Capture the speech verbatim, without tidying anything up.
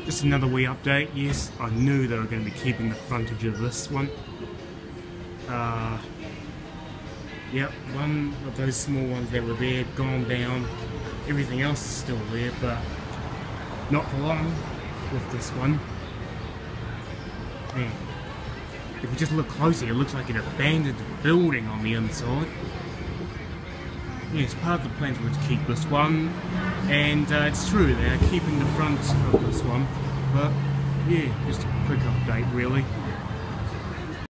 just another wee update. Yes, I knew they were going to be keeping the frontage of this one. Uh, yep, one of those small ones that were there, gone down. Everything else is still there, but not for long with this one. Man, if you just look closer, it looks like an abandoned building on the inside. Yes, part of the plans were to keep this one, and uh, it's true, they're keeping the front of this one, but yeah, just a quick update really.